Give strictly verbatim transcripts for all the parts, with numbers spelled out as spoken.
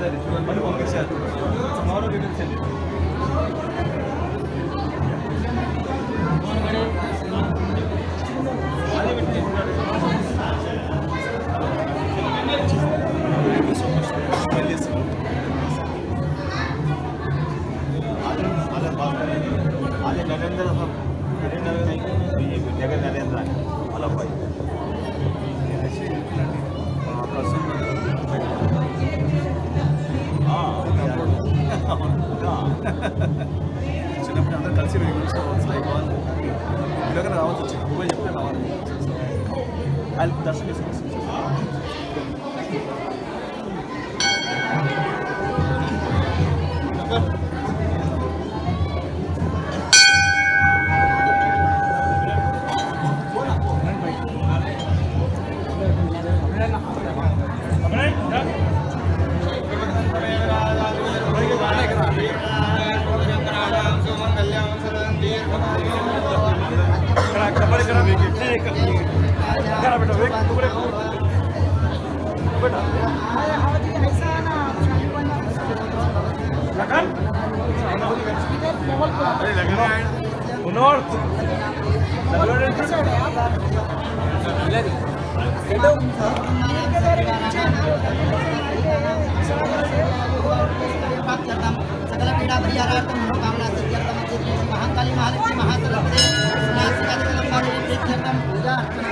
మళ్ళీ పంపించారు tomorrow we will send it. అదే నరేంద్ర నరేంద్ర జగన్ నరేంద్ర వాళ్ళ అబ్బాయి చిన్నప్పుడు అందరూ కలిసి లైక్ వాళ్ళు ఇలాగనే రావాల్సి వచ్చింది అబ్బాయి చెప్తే రావాలి వాళ్ళు దర్శనం చేసుకోవచ్చు. North. सकल पीड़ा परिहारार्थम मनोकामना सिद्ध्यर्थम महाकाली महालक्ष्मी महासरस्वती प्रीत्यर्थम पूजा अर्चना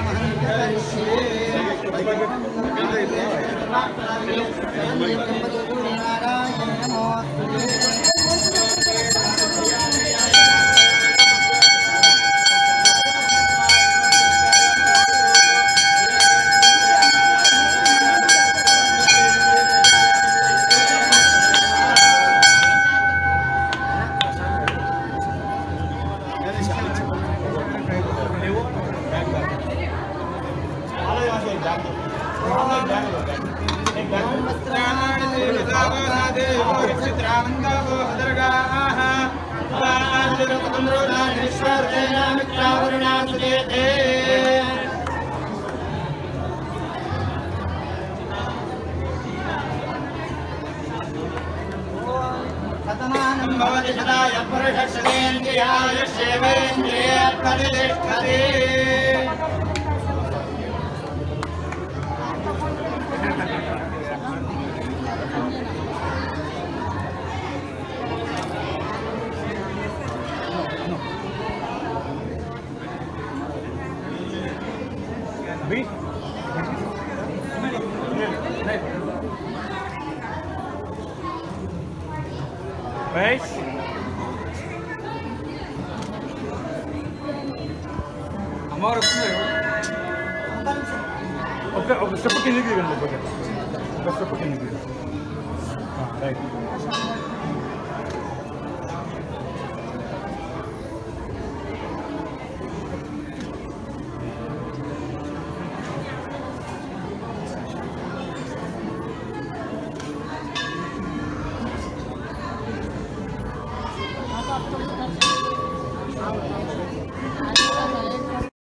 Face. हमारा उसमें ओके ओके स्टेप किन्हीं की करना पड़ेगा स्टेप किन्हीं की हाँ राइट